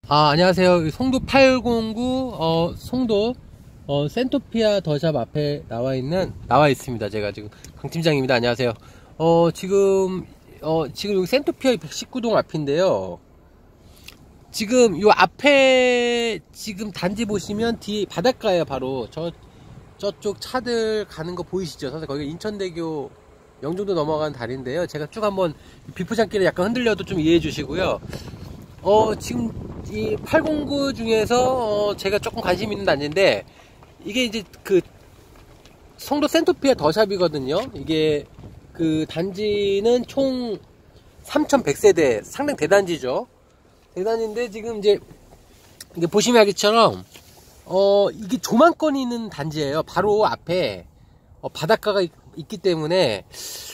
안녕하세요. 송도 809, 송도, 센토피아 더샵 앞에 나와 있습니다. 제가 지금 강 팀장입니다. 안녕하세요. 지금 여기 센토피아 119동 앞인데요. 지금 요 앞에 지금 단지 보시면 뒤에 바닷가예요. 바로 저쪽 차들 가는 거 보이시죠? 사실 거기가 인천대교 영종도 넘어가는 다리인데요. 제가 쭉 한번 비포장길에 약간 흔들려도 좀 이해해 주시고요. 지금 이 809 중에서 제가 조금 관심 있는 단지인데, 이게 이제 그 송도 센토피아 더샵이거든요. 이게 그 단지는 총 3100세대 상당히 대단지죠. 대단인데 지금 이제 보시면 알겠처럼 이게 조망권이 있는 단지예요. 바로 앞에 바닷가가 있기 때문에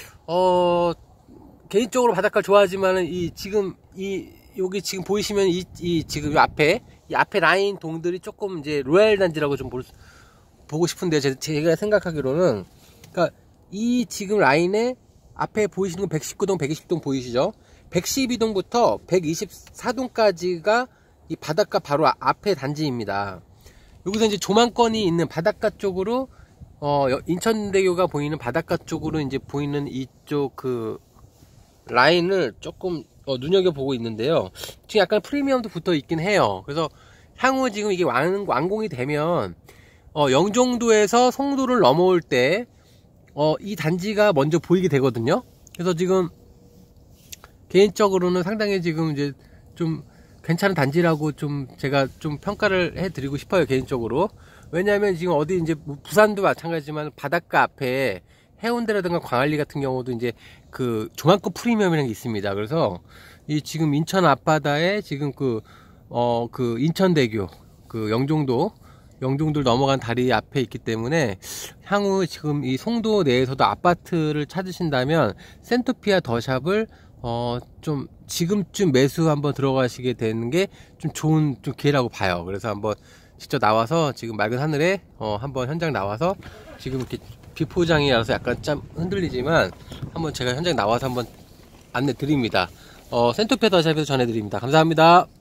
개인적으로 바닷가 좋아하지만은 여기 지금 보이시면 지금 이 앞에 라인 동들이 조금 이제 로얄 단지라고 좀 보고 싶은데요. 제가 생각하기로는, 그러니까 이 지금 라인에 앞에 보이시는 건 119동, 120동 보이시죠? 112동부터 124동까지가 이 바닷가 바로 앞에 단지입니다. 여기서 이제 조망권이 있는 바닷가 쪽으로, 인천대교가 보이는 바닷가 쪽으로 이제 보이는 이쪽 그 라인을 조금 눈여겨보고 있는데요. 지금 약간 프리미엄도 붙어 있긴 해요. 그래서 향후 지금 이게 완공이 되면 영종도에서 송도를 넘어올 때 이 단지가 먼저 보이게 되거든요. 그래서 지금 개인적으로는 상당히 지금 이제 좀 괜찮은 단지라고 좀 제가 좀 평가를 해드리고 싶어요, 개인적으로. 왜냐하면 지금 어디 이제 부산도 마찬가지지만 바닷가 앞에 해운대라든가 광안리 같은 경우도 이제 그 조망권 프리미엄이라는 게 있습니다. 그래서 이 지금 인천 앞바다에 지금 그 인천대교, 그 영종도를 넘어간 다리 앞에 있기 때문에 향후 지금 이 송도 내에서도 아파트를 찾으신다면 센토피아 더샵을 좀 지금쯤 매수 한번 들어가시게 되는 게 좀 좋은 좀 기회라고 봐요. 그래서 한번 직접 나와서 지금 맑은 하늘에 한번 현장 나와서 지금 이렇게 비포장이라서 약간 좀 흔들리지만 한번 제가 현장 나와서 한번 안내 드립니다. 센토피아 더샵에서 전해드립니다. 감사합니다.